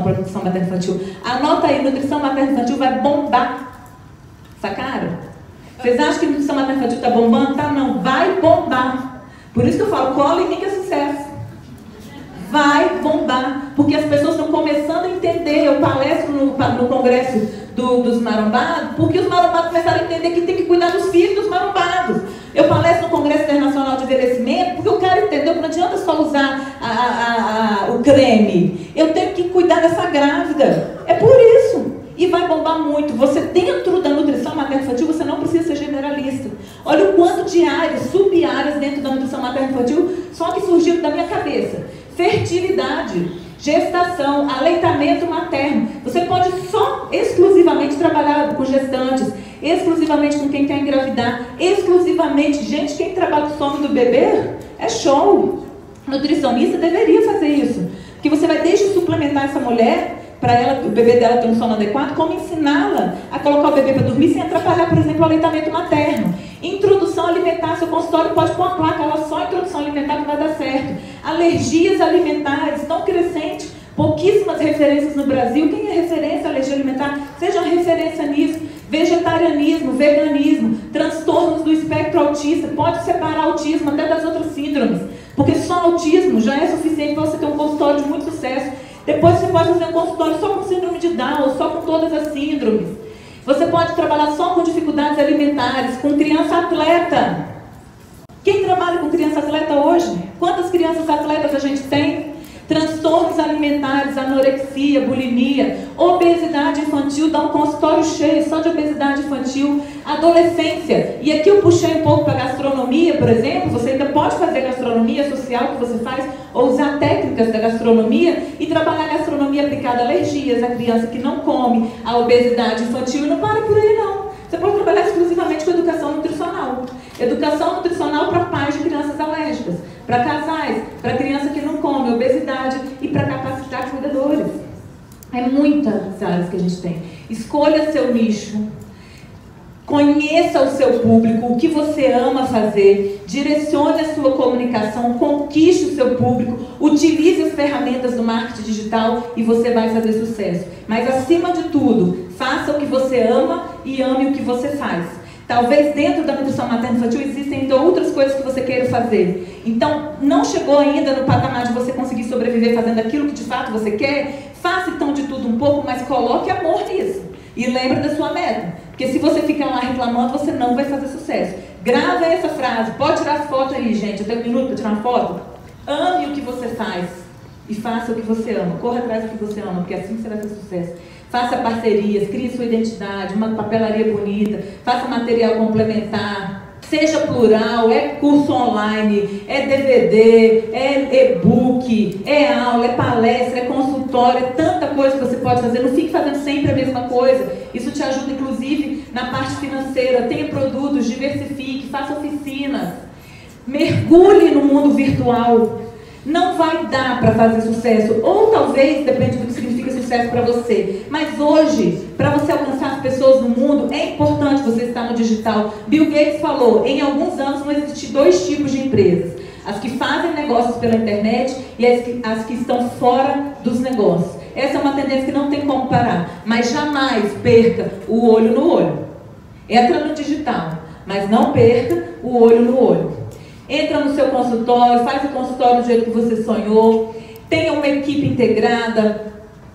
para nutrição materno-infantil. Anota aí, nutrição materno-infantil vai bombar. Sacaram? Vocês acham que nutrição materno-infantil está bombando? Tá, não. Vai bombar. Por isso que eu falo, cola em mim que é sucesso. Vai bombar. Porque as pessoas estão começando a entender. Eu palestro no congresso dos marombados, porque os marombados começaram a entender que tem que cuidar dos filhos dos marombados. Eu palestro no Congresso Internacional de Envelhecimento, porque o cara entendeu que não adianta só usar o creme. Eu tenho que cuidar dessa grávida. É por isso. E vai bombar muito. Você dentro da nutrição materno-infantil, você não precisa ser generalista. Olha o quanto de áreas, sub-áreas dentro da nutrição materno-infantil só que surgiram da minha cabeça. Fertilidade, gestação, aleitamento materno. Você pode só exclusivamente trabalhar com gestantes, exclusivamente com quem quer engravidar, exclusivamente, gente, quem trabalha com o sono do bebê é show. Nutricionista deveria fazer isso. Porque você vai desde suplementar essa mulher, para ela, o bebê dela ter um sono adequado, como ensiná-la a colocar o bebê para dormir sem atrapalhar, por exemplo, o aleitamento materno. Introdução alimentar, seu consultório pode pôr uma placa, ela só introdução alimentar que vai dar certo. Alergias alimentares, tão crescente, pouquíssimas referências no Brasil. Quem é referência à alergia alimentar? Seja uma referência nisso. Vegetarianismo, veganismo, transtornos do espectro autista, pode separar autismo até das outras síndromes, porque só autismo já é suficiente para você ter um consultório de muito sucesso. Depois você pode fazer um consultório só com síndrome de Down, ou só com todas as síndromes. Você pode trabalhar só com dificuldades alimentares, com criança atleta. Quem trabalha com criança atleta hoje? Quantas crianças atletas a gente tem? Transtornos alimentares, anorexia, bulimia, obesidade infantil, dá um consultório cheio só de obesidade infantil, adolescência. E aqui eu puxei um pouco para gastronomia, por exemplo. Você ainda pode fazer gastronomia social que você faz, ou usar técnicas da gastronomia e trabalhar a gastronomia aplicada a alergias, a criança que não come, a obesidade infantil, e não para por aí não. Você pode trabalhar exclusivamente com educação nutricional. Educação nutricional para pais de crianças alérgicas, para casais, para criança que não come, obesidade e para capacitar cuidadores. É muitas áreas que a gente tem. Escolha seu nicho. Conheça o seu público, o que você ama fazer, direcione a sua comunicação, conquiste o seu público, utilize as ferramentas do marketing digital e você vai fazer sucesso. Mas acima de tudo, faça o que você ama e ame o que você faz. Talvez dentro da nutrição materno-infantil existem então outras coisas que você queira fazer. Então, não chegou ainda no patamar de você conseguir sobreviver fazendo aquilo que de fato você quer? Faça então de tudo um pouco, mas coloque amor nisso. E lembre da sua meta. Porque se você ficar lá reclamando, você não vai fazer sucesso. Grava essa frase. Pode tirar as fotos aí, gente. Eu tenho um minuto para tirar uma foto. Ame o que você faz. E faça o que você ama. Corra atrás do que você ama, porque assim você vai ter sucesso. Faça parcerias, crie sua identidade, uma papelaria bonita, faça material complementar. Seja plural, é curso online, é DVD, é e-book, é aula, é palestra, é consultório, é tanta coisa que você pode fazer. Não fique fazendo sempre a mesma coisa. Isso te ajuda, inclusive, na parte financeira. Tenha produtos, diversifique, faça oficinas. Mergulhe no mundo virtual. Não vai dar para fazer sucesso. Ou talvez, depende do que significa sucesso para você. Mas hoje, para você alcançar as pessoas no mundo, é importante você estar no digital. Bill Gates falou, em alguns anos vão existir dois tipos de empresas. As que fazem negócios pela internet e as que estão fora dos negócios. Essa é uma tendência que não tem como parar. Mas jamais perca o olho no olho. Entra no digital, mas não perca o olho no olho. Entra no seu consultório, faz o consultório do jeito que você sonhou, tenha uma equipe integrada,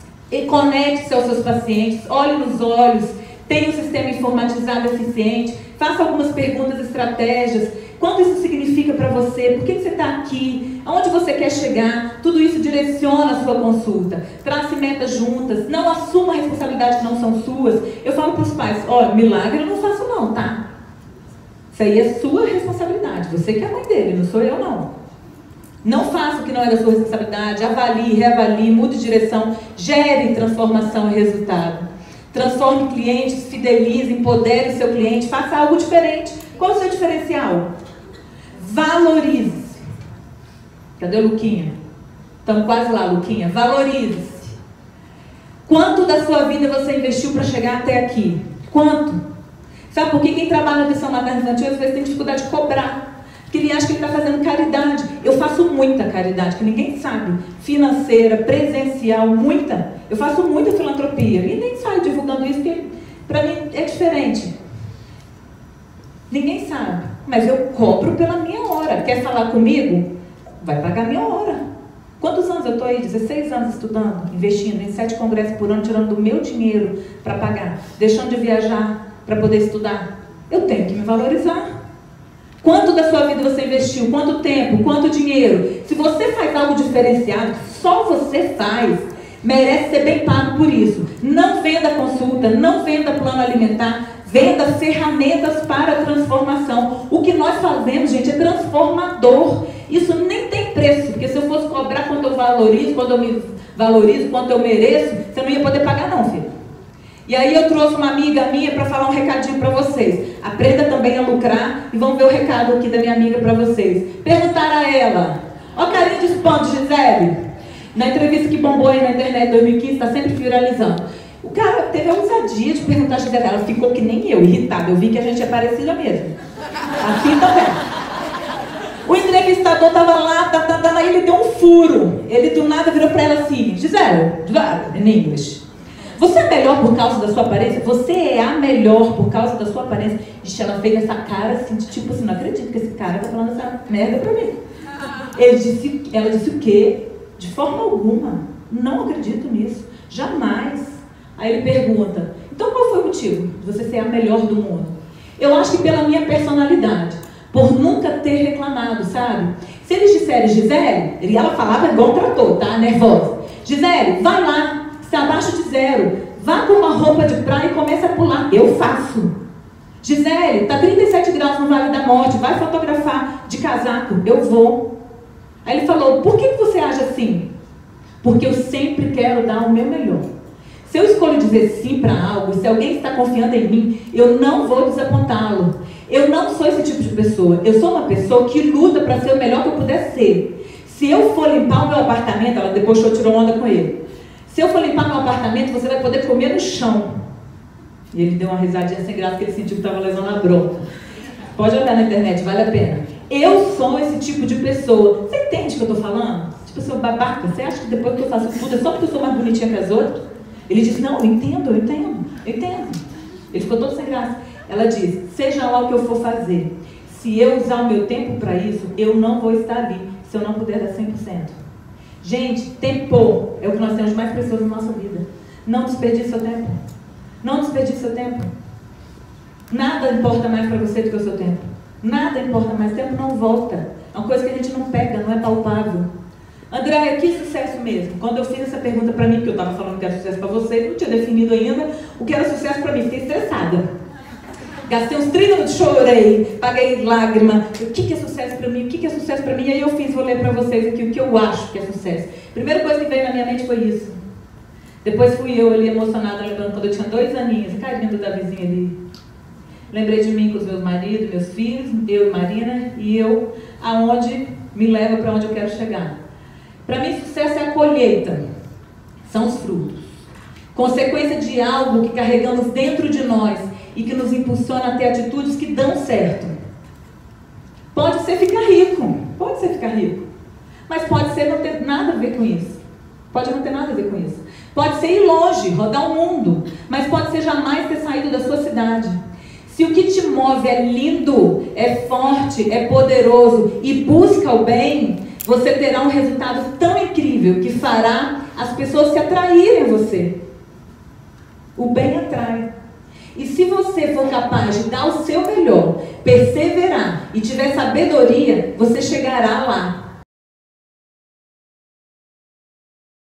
e conecte-se aos seus pacientes, olhe nos olhos, tenha um sistema informatizado eficiente, faça algumas perguntas, estratégias, quanto isso significa para você, por que você está aqui, aonde você quer chegar, tudo isso direciona a sua consulta, trace metas juntas, não assuma responsabilidades que não são suas. Eu falo para os pais, olha, milagre eu não faço não, tá? Isso aí é sua responsabilidade. Você que é a mãe dele, não sou eu não. Não faça o que não é da sua responsabilidade. Avalie, reavalie, mude de direção. Gere transformação e resultado. Transforme clientes, fidelize, empodere o seu cliente. Faça algo diferente. Qual é o seu diferencial? Valorize. Cadê o Luquinha? Estamos quase lá, Luquinha. Valorize-se. Quanto da sua vida você investiu para chegar até aqui? Quanto? Sabe por que quem trabalha na nutrição materno-infantil às vezes tem dificuldade de cobrar? Porque ele acha que ele está fazendo caridade. Eu faço muita caridade, que ninguém sabe. Financeira, presencial, muita. Eu faço muita filantropia e nem saio divulgando isso, porque para mim é diferente. Ninguém sabe, mas eu cobro pela minha hora. Quer falar comigo? Vai pagar minha hora. Quantos anos eu estou aí? 16 anos estudando, investindo em 7 congressos por ano, tirando do meu dinheiro para pagar, deixando de viajar para poder estudar. Eu tenho que me valorizar. Quanto da sua vida você investiu? Quanto tempo? Quanto dinheiro? Se você faz algo diferenciado, só você faz, merece ser bem pago por isso. Não venda consulta, não venda plano alimentar, venda ferramentas para a transformação. O que nós fazemos, gente, é transformador. Isso nem tem preço, porque se eu fosse cobrar quanto eu valorizo, quando eu me valorizo, quanto eu mereço, você não ia poder pagar não, filho. E aí eu trouxe uma amiga minha para falar um recadinho para vocês. Aprenda também a lucrar e vamos ver o recado aqui da minha amiga para vocês. Perguntaram a ela, ó carinha de espanto, Gisele. Na entrevista que bombou aí na internet em 2015, está sempre viralizando. O cara teve a ousadia de perguntar a Gisele, ela ficou que nem eu, irritada. Eu vi que a gente é parecida mesmo. Assim também. O entrevistador estava lá, aí ele deu um furo. Ele do nada virou para ela assim, Gisele, in English. Você é melhor por causa da sua aparência? Você é a melhor por causa da sua aparência? Gente, ela fez essa cara assim, de tipo assim, não acredito que esse cara tá falando essa merda pra mim. Ela disse o quê? De forma alguma. Não acredito nisso. Jamais. Aí ele pergunta, então qual foi o motivo de você ser a melhor do mundo? Eu acho que pela minha personalidade. Por nunca ter reclamado, sabe? Se eles disserem, Gisele, e ela falava igual um trator, tá? Nervosa. Gisele, vai lá. Está abaixo de 0, vá com uma roupa de praia e comece a pular. Eu faço. Gisele, está 37 graus no Vale da Morte, vai fotografar de casaco. Eu vou. Aí ele falou, por que você age assim? Porque eu sempre quero dar o meu melhor. Se eu escolho dizer sim para algo, se alguém está confiando em mim, eu não vou desapontá-lo. Eu não sou esse tipo de pessoa. Eu sou uma pessoa que luta para ser o melhor que eu puder ser. Se eu for limpar o meu apartamento, ela depois tirou onda com ele. Se eu for limpar meu apartamento, você vai poder comer no chão. E ele deu uma risadinha sem graça, que ele sentiu que estava levando a bronca. Pode olhar na internet, vale a pena. Eu sou esse tipo de pessoa. Você entende o que eu estou falando? Tipo, eu sou babaca. Você acha que depois que eu faço tudo é só porque eu sou mais bonitinha que as outras? Ele disse, não, eu entendo. Ele ficou todo sem graça. Ela disse, seja lá o que eu for fazer, se eu usar o meu tempo para isso, eu não vou estar ali, se eu não puder dar 100%. Gente, tempo é o que nós temos mais precioso na nossa vida. Não desperdice seu tempo. Não desperdice seu tempo. Nada importa mais para você do que o seu tempo. Nada importa mais. O tempo não volta. É uma coisa que a gente não pega, não é palpável. Andréia, que sucesso mesmo? Quando eu fiz essa pergunta para mim, porque eu estava falando que era sucesso para você, não tinha definido ainda o que era sucesso para mim. Fiquei estressada. Gastei uns 30 minutos, chorei, paguei lágrima. O que é sucesso para mim? O que é sucesso para mim? E aí eu vou ler para vocês aqui o que eu acho que é sucesso. Primeira coisa que veio na minha mente foi isso. Depois fui eu ali emocionada, lembrando quando eu tinha 2 aninhos, carinha do Davizinho ali. Lembrei de mim com os meus maridos, meus filhos, eu e Marina, e eu, aonde me leva para onde eu quero chegar. Para mim, sucesso é a colheita, são os frutos. Consequência de algo que carregamos dentro de nós e que nos impulsiona a ter atitudes que dão certo. Pode ser ficar rico, mas pode ser não ter nada a ver com isso. Pode não ter nada a ver com isso. Pode ser ir longe, rodar o mundo, mas pode ser jamais ter saído da sua cidade. Se o que te move é lindo, é forte, é poderoso e busca o bem, você terá um resultado tão incrível que fará as pessoas se atraírem a você. O bem atrai. E se você for capaz de dar o seu melhor, perseverar e tiver sabedoria, você chegará lá.